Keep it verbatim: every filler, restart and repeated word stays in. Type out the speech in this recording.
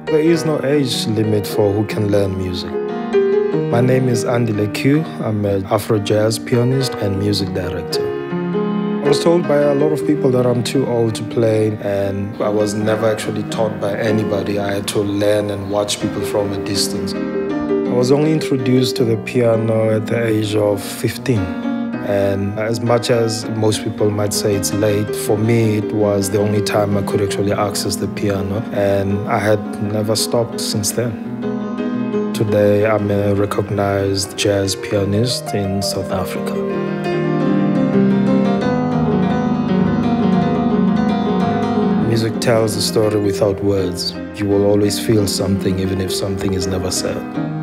There is no age limit for who can learn music. My name is Andile Q. I'm an Afro jazz pianist and music director. I was told by a lot of people that I'm too old to play, and I was never actually taught by anybody. I had to learn and watch people from a distance. I was only introduced to the piano at the age of fifteen. And as much as most people might say it's late, for me it was the only time I could actually access the piano, and I had never stopped since then. Today I'm a recognized jazz pianist in South Africa. Music tells a story without words. You will always feel something even if something is never said.